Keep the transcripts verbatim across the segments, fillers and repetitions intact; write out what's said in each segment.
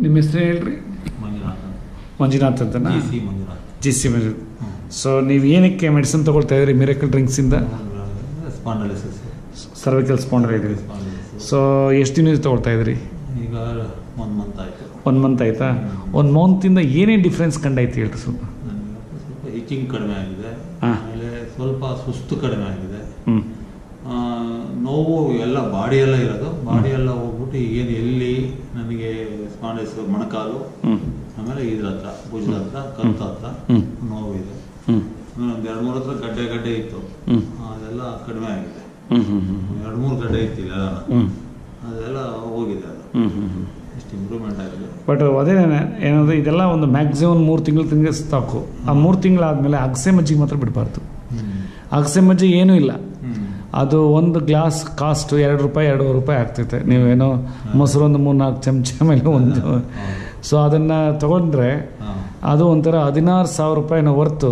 ನಿಮ್ಮ ಹೆಸರು ಹೇಳ್ರಿ? ಮಂಜುನಾಥ್ ಮಂಜುನಾಥ್ ಅಂತನಾ? G C Manjunath. G C Manjunath. So ನೀವು ಏನಕ್ಕೆ ಮೆಡಿಸಿನ್ ತೊಗೊಳ್ತಾ ಇದ್ರಿ ಮಿರಾಕಲ್ ಡ್ರಿಂಕ್ಸಿಂದ? Spondylosis, cervical spondylitis. ಸೊ ಎಷ್ಟು ದಿನ ತೊಗೊಳ್ತಾ ಇದ್ರಿ? ಈಗ ಒಂದು ಮಂತ್ ಆಯಿತು. ಒನ್ ಮಂತ್ ಆಯಿತಾ? ಒಂದು ಮಂತಿಂದ ಏನೇನು ಡಿಫ್ರೆನ್ಸ್ ಕಂಡಾಯ್ತು ಹೇಳ್ರಿ ಸ್ವಲ್ಪ? ನನಗೆ ಸ್ವಲ್ಪ ಹಿಚಿಂಗ್ ಕಡಿಮೆ ಆಗಿದೆ, ಹಾಂ, ಆಮೇಲೆ ಸ್ವಲ್ಪ ಸುಸ್ತು ಕಡಿಮೆ ಆಗಿದೆ, ಹ್ಞೂ, ನೋವು ಎಲ್ಲ ಬಾಡಿ ಎಲ್ಲ ಇರೋದು, ಬಾಡಿ ಎಲ್ಲ ಹೋಗ್ಬಿಟ್ಟು ಏನು ಎಲ್ಲಿ ನನಗೆ ಸ್ಪಾಂಡಲಿಸ್ ಮೊಣಕಾಲು, ಹ್ಞೂ, ಆಮೇಲೆ ಇದ್ರ ಹತ್ರ ಭುಜದ ಹತ್ರ ಕತ್ತ ಹತ್ರ ನೋವಿದೆ. ಹ್ಞೂ, ಒಂದು ಎರಡು ಮೂರು ಹತ್ರ ಗಡ್ಡೆ ಗಡ್ಡೆ ಇತ್ತು, ಹ್ಞೂ, ಅದೆಲ್ಲ ಕಡಿಮೆ ಆಗಿದೆ. ಹ್ಞೂ, ಹ್ಞೂ, ಎರಡು ಮೂರು ಗಡ್ಡೆ ಇತ್ತಿಲ್ಲ, ಹ್ಞೂ, ಅದೆಲ್ಲ ಹೋಗಿದೆ. ಅದು ಹ್ಞೂ, ಹ್ಞೂ, ಹ್ಞೂ, ಎಷ್ಟು ಇಂಪ್ರೂವ್ಮೆಂಟ್ ಆಗಿದೆ. ಬಟ್ ಅದೇ ಏನಂದರೆ ಇದೆಲ್ಲ ಒಂದು ಮ್ಯಾಕ್ಸಿಮಮ್ ಮೂರು ತಿಂಗಳು ತಿಂಗಳು ಸಾಕು. ಆ ಮೂರು ತಿಂಗಳಾದಮೇಲೆ ಅಗಸೆ ಮಜ್ಜಿಗೆ ಮಾತ್ರ ಬಿಡಬಾರ್ದು. ಅಗಸೆ ಮಜ್ಜಿಗೆ ಏನೂ ಇಲ್ಲ, ಅದು ಒಂದು ಗ್ಲಾಸ್ ಕಾಸ್ಟ್ ಎರಡು ರೂಪಾಯಿ ಎರಡೂವರೆ ರೂಪಾಯಿ ಆಗ್ತೈತೆ. ನೀವೇನೋ ಮೊಸರು ಒಂದು ಮೂರು ನಾಲ್ಕು ಚಮಚ ಮೇಲೆ ಒಂದು, ಸೊ ಅದನ್ನು ತೊಗೊಂಡ್ರೆ ಅದು ಒಂಥರ ಹದಿನಾರು ಸಾವಿರ ರೂಪಾಯಿನ ಹೊರ್ತು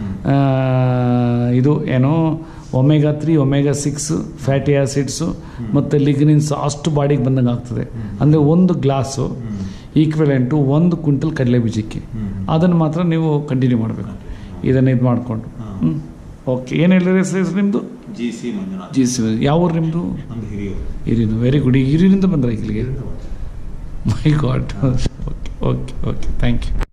ಇದು ಏನೋ omega three omega six fatty acids ಮತ್ತು ಲಿಗ್ನಿನ್ಸ್ ಅಷ್ಟು ಬಾಡಿಗೆ ಬಂದಂಗೆ ಆಗ್ತದೆ. ಅಂದರೆ ಒಂದು ಗ್ಲಾಸು ಈಕ್ವಲೆಂಟು ಒಂದು ಕ್ವಿಂಟಲ್ ಕಡಲೆ ಬೀಜಕ್ಕೆ. ಅದನ್ನು ಮಾತ್ರ ನೀವು ಕಂಟಿನ್ಯೂ ಮಾಡಬೇಕು, ಇದನ್ನು ಇದು ಮಾಡಿಕೊಂಡು. ಹ್ಞೂ, ಓಕೆ. ಏನು ಹೇಳಿದ್ರೆ ಹೆಸರು ನಿಮ್ಮದು? G C Manjunath. G C ಯಾವ ಊರು ನಿಮ್ಮದು? ಹಿರಿಯೂರು. Hiriyur, very good. ಹಿರಿಯೂರಿಂದ ಬಂದರೆ ಇಲ್ಲಿಗೆ? My god. Okay okay okay, thank you.